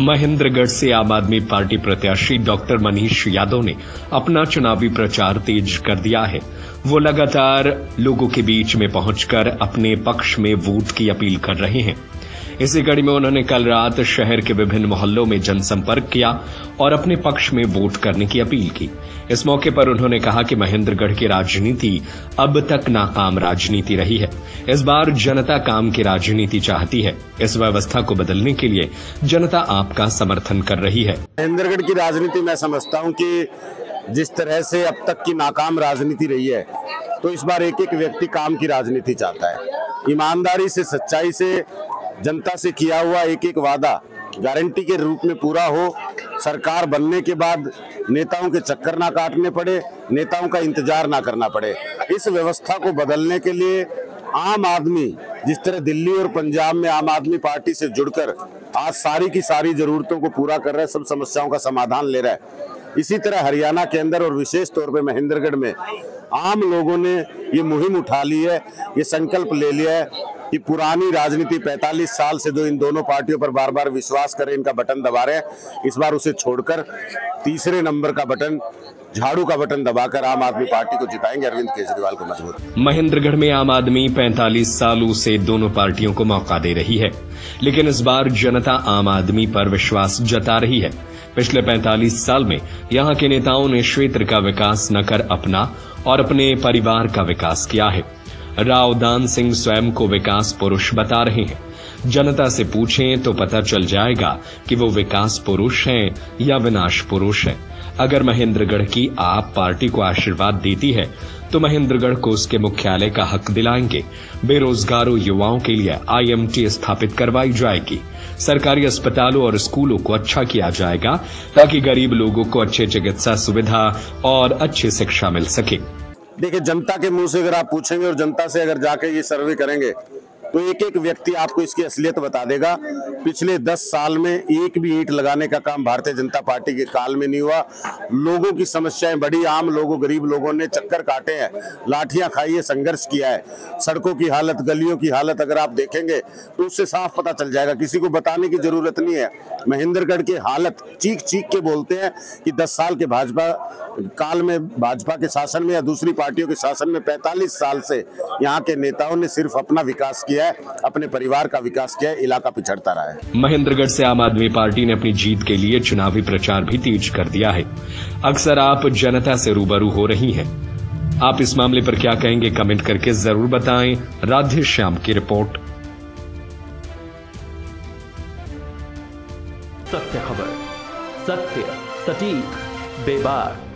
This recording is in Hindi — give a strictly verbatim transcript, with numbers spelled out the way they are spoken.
महेंद्रगढ़ से आम आदमी पार्टी प्रत्याशी डॉक्टर मनीष यादव ने अपना चुनावी प्रचार तेज कर दिया है। वो लगातार लोगों के बीच में पहुंचकर अपने पक्ष में वोट की अपील कर रहे हैं। इसी कड़ी में उन्होंने कल रात शहर के विभिन्न मोहल्लों में जनसंपर्क किया और अपने पक्ष में वोट करने की अपील की। इस मौके पर उन्होंने कहा कि महेंद्रगढ़ की राजनीति अब तक नाकाम राजनीति रही है। इस बार जनता काम की राजनीति चाहती है। इस व्यवस्था को बदलने के लिए जनता आपका समर्थन कर रही है। महेंद्रगढ़ की राजनीति मैं समझता हूं कि जिस तरह से अब तक की नाकाम राजनीति रही है, तो इस बार एक एक व्यक्ति काम की राजनीति चाहता है। ईमानदारी से, सच्चाई से जनता से किया हुआ एक एक वादा गारंटी के रूप में पूरा हो। सरकार बनने के बाद नेताओं के चक्कर ना काटने पड़े, नेताओं का इंतजार ना करना पड़े। इस व्यवस्था को बदलने के लिए आम आदमी जिस तरह दिल्ली और पंजाब में आम आदमी पार्टी से जुड़कर आज सारी की सारी जरूरतों को पूरा कर रहा है, सब समस्याओं का समाधान ले रहा है, इसी तरह हरियाणा के अंदर और विशेष तौर पे महेंद्रगढ़ में आम लोगों ने ये मुहिम उठा ली है, ये संकल्प ले लिया है कि पुरानी राजनीति पैंतालीस साल से जो इन दोनों पार्टियों पर बार बार विश्वास करें, इनका बटन दबा रहे हैं, इस बार उसे छोड़कर तीसरे नंबर का बटन, झाड़ू का बटन दबाकर आम आदमी पार्टी को जिताएंगे, अरविंद केजरीवाल को मजबूत। महेंद्रगढ़ में आम आदमी पैंतालीस सालों से दोनों पार्टियों को मौका दे रही है, लेकिन इस बार जनता आम आदमी पर विश्वास जता रही है। पिछले पैंतालीस साल में यहां के नेताओं ने क्षेत्र का विकास न कर अपना और अपने परिवार का विकास किया है। राव दान सिंह स्वयं को विकास पुरुष बता रहे हैं। जनता से पूछें तो पता चल जाएगा कि वो विकास पुरुष हैं या विनाश पुरुष हैं। अगर महेंद्रगढ़ की आप पार्टी को आशीर्वाद देती है तो महेंद्रगढ़ को उसके मुख्यालय का हक दिलाएंगे। बेरोजगारों युवाओं के लिए आई एम टी स्थापित करवाई जाएगी। सरकारी अस्पतालों और स्कूलों को अच्छा किया जाएगा ताकि गरीब लोगों को अच्छी चिकित्सा सुविधा और अच्छी शिक्षा मिल सके। देखिए, जनता के मुंह से अगर आप पूछेंगे और जनता से अगर जाके ये सर्वे करेंगे तो एक एक व्यक्ति आपको इसकी असलियत बता देगा। पिछले दस साल में एक भी ईंट लगाने का काम भारतीय जनता पार्टी के काल में नहीं हुआ। लोगों की समस्याएं बड़ी, आम लोगों, गरीब लोगों ने चक्कर काटे हैं, लाठियां खाई है, संघर्ष किया है। सड़कों की हालत, गलियों की हालत अगर आप देखेंगे तो उससे साफ पता चल जाएगा, किसी को बताने की जरूरत नहीं है। महेंद्रगढ़ की हालत चीख चीख के बोलते हैं कि दस साल के भाजपा काल में, भाजपा के शासन में या दूसरी पार्टियों के शासन में पैंतालीस साल से यहाँ के नेताओं ने सिर्फ अपना विकास किया, अपने परिवार का विकास किया, इलाका पिछड़ता रहा है। महेंद्रगढ़ से आम आदमी पार्टी ने अपनी जीत के लिए चुनावी प्रचार भी तेज कर दिया है। अक्सर आप जनता से रूबरू हो रही हैं। आप इस मामले पर क्या कहेंगे, कमेंट करके जरूर बताएं। राधे श्याम की रिपोर्ट। सत्य खबर, सत्य, सटीक, बेबाक।